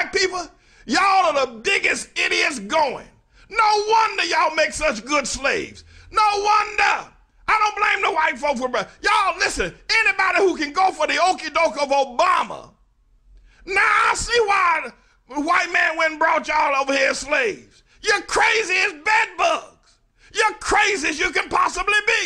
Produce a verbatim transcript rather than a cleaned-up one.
black people, y'all are the biggest idiots going. No wonder y'all make such good slaves. No wonder. I don't blame the white folks for, y'all listen, anybody who can go for the okie doke of Obama, now I see why the white man went and brought y'all over here as slaves. You're crazy as bed bugs. You're crazy as you can possibly be.